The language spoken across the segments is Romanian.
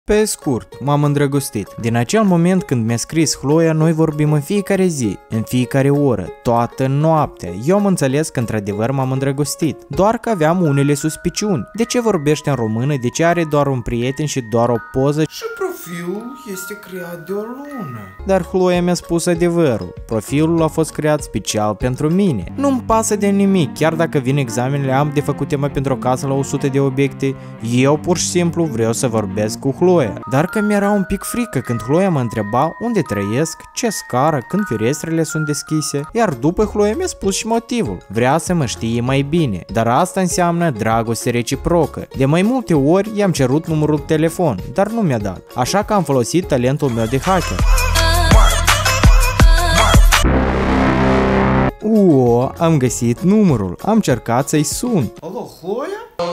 Pe scurt, m-am îndrăgostit. Din acel moment când mi-a scris Chloe, noi vorbim în fiecare zi, în fiecare oră, toată noaptea. Eu am înțeles că într-adevăr m-am îndrăgostit, doar că aveam unele suspiciuni. De ce vorbește în română, de ce are doar un prieten și doar o poză? Și profilul este creat de o lună. Dar Chloe mi-a spus adevărul. Profilul a fost creat special pentru mine. Nu-mi pasă de nimic, chiar dacă vin examenele, am de făcut temă pentru o casă la 100 de obiecte. Eu pur și simplu vreau să vorbesc cu Chloe. Dar că mi-era un pic frică când Chloe mă întreba unde trăiesc, ce scară, când ferestrele sunt deschise, iar după Chloe mi-a spus și motivul. Vrea să mă știe mai bine, dar asta înseamnă dragoste reciprocă. De mai multe ori i-am cerut numărul de telefon, dar nu mi-a dat, așa că am folosit talentul meu de hacker. Am găsit numărul, am încercat să-i sun. Alo, Chloe?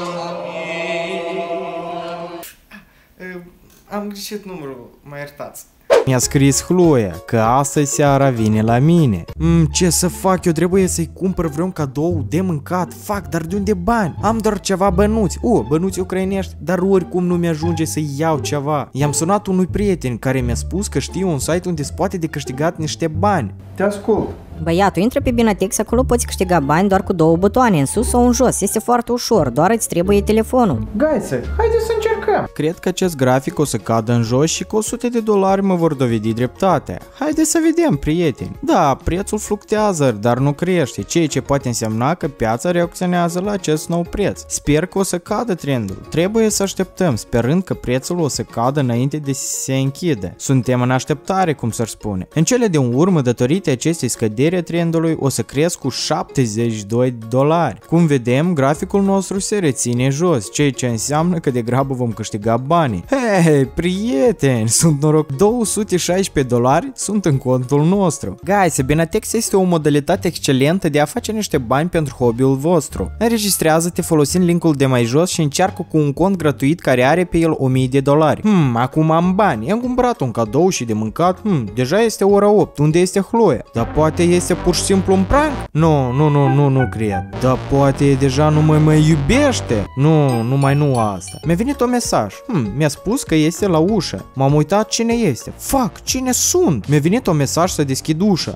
Am greșit numărul, mă iertați. Mi-a scris Chloe că astăzi seara vine la mine. Ce să fac? Eu trebuie să-i cumpăr vreun cadou de mâncat. Fac, dar de unde bani? Am doar ceva bănuți. Bănuți ucrainești, dar oricum nu mi-ajunge să iau ceva. I-am sunat unui prieten care mi-a spus că știe un site unde se poate de câștigat niște bani. Te ascult. Băiatul, intră pe Binatex, acolo poți câștiga bani doar cu două butoane, în sus sau în jos. Este foarte ușor, doar îți trebuie telefonul. Gaiță, haideți să încercăm. Cred că acest grafic o să cadă în jos și cu $100 mă vor dovedi dreptatea. Haideți să vedem, prieteni. Da, prețul fluctuează, dar nu crește, ceea ce poate însemna că piața reacționează la acest nou preț. Sper că o să cadă trendul. Trebuie să așteptăm, sperând că prețul o să cadă înainte de se închide. Suntem în așteptare, cum s-ar spune. În cele din urmă, datorită acestei scăderi trendului, o să cresc cu $72. Cum vedem, graficul nostru se reține jos, ceea ce înseamnă că degrabă vom câștiga banii. Hei, prieteni, sunt noroc, $216 sunt în contul nostru. Guys, Binatex este o modalitate excelentă de a face niște bani pentru hobby-ul vostru. Înregistrează-te folosind linkul de mai jos și încearcă cu un cont gratuit care are pe el $1000. Acum am bani, am cumpărat un cadou și de mâncat, deja este ora 8, unde este Chloe? Dar poate este pur și simplu un prank? Nu cred. Dar poate deja nu mă mai iubește? Nu asta. Mi-a venit un mesaj. Mi-a spus că este la ușă. M-am uitat cine este. Fuck, cine sunt? Mi-a venit un mesaj să deschid ușa.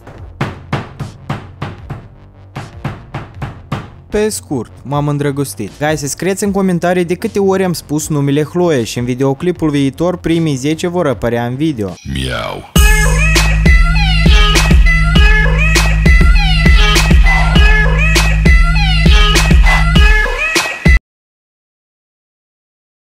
Pe scurt, m-am îndrăgostit. Guys, scrieți în comentarii de câte ori am spus numele Chloe și în videoclipul viitor primii 10 vor apărea în video. Miau.